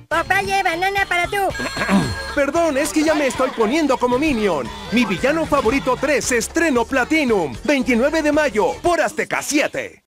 Popeye, banana para tú. Perdón, es que ya me estoy poniendo como Minion. Mi villano favorito 3, estreno Platinum. 29 de mayo, por Azteca 7.